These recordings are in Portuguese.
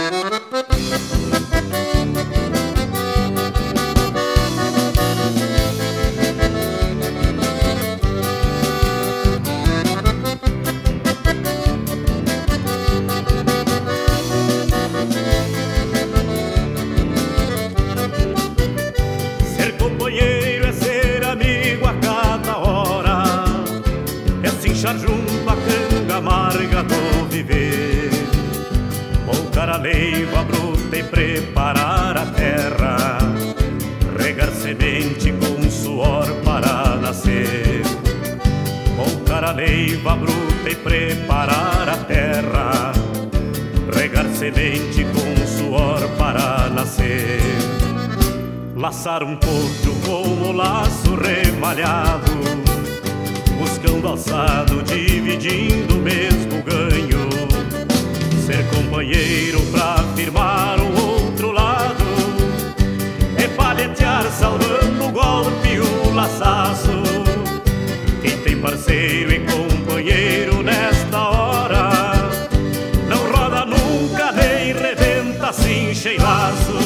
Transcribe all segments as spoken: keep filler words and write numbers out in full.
Ser companheiro é ser amigo a cada hora, é se inchar junto à canga amarga do viver. Voltar a leiva bruta e preparar a terra, regar semente com suor para nascer. Voltar a leiva bruta e preparar a terra, regar semente com suor para nascer. Laçar um potro com o laço remalhado, buscando alçado, dividindo o mesmo ganho. Ser companheiro pra firmar o outro lado, é paletear salvando o golpe e o laçaço. Quem tem parceiro e companheiro nesta hora, não roda nunca nem rebenta, cincha e laço.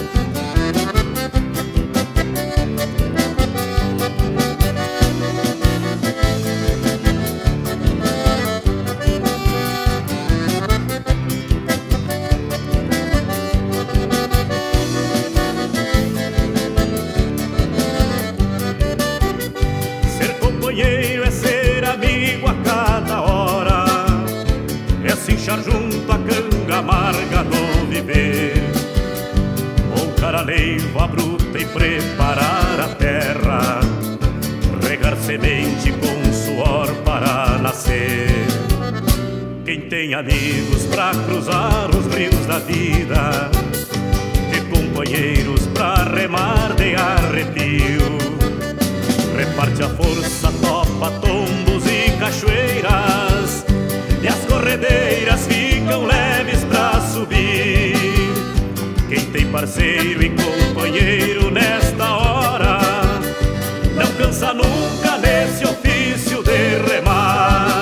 Companheiro é ser amigo a cada hora, é se inchar junto à canga amarga do viver. Voltar a leiva bruta e preparar a terra, regar semente com suor para nascer. Quem tem amigos pra cruzar os rios da vida, e companheiros pra remar de arrepio, reparte a força, topa tombos e cachoeiras, e as corredeiras ficam leves pra subir. Quem tem parceiro e companheiro nesta hora, não cansa nunca nesse ofício de remar.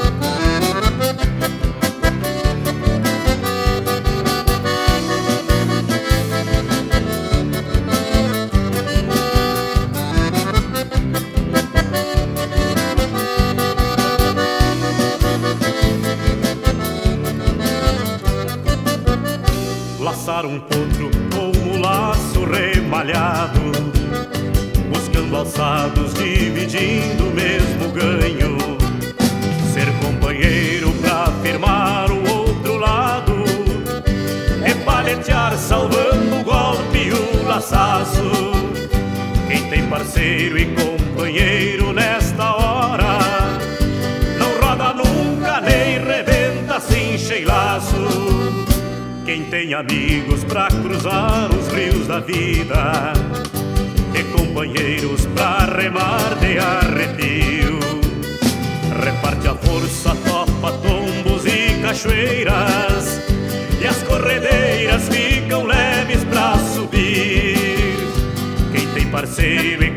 Laçar um potro com o laço remalhado, buscando alçados, dividindo o mesmo ganho. Ser companheiro pra firmar o outro lado, é paletear salvando o golpe e o laçaço. Quem tem parceiro e companheiro nesta hora, não roda nunca nem rebenta, cincha e laço. Quem tem amigos pra cruzar os rios da vida, e companheiros pra remar de arrepio, reparte a força, topa tombos e cachoeiras, e as corredeiras ficam leves pra subir. Quem tem parceiro e